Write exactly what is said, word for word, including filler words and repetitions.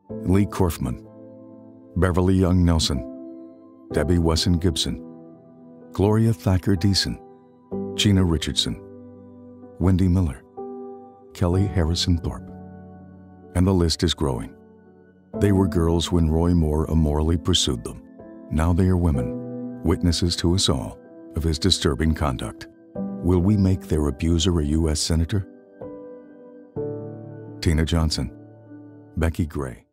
Leigh Corfman, Beverly Young Nelson, Debbie Wesson Gibson, Gloria Thacker Deason, Gena Richardson, Wendy Miller, Kelly Harrison Thorp. And the list is growing. They were girls when Roy Moore immorally pursued them. Now they are women, witnesses to us all of his disturbing conduct. Will we make their abuser a U S Senator? Tina Johnson, Becky Gray.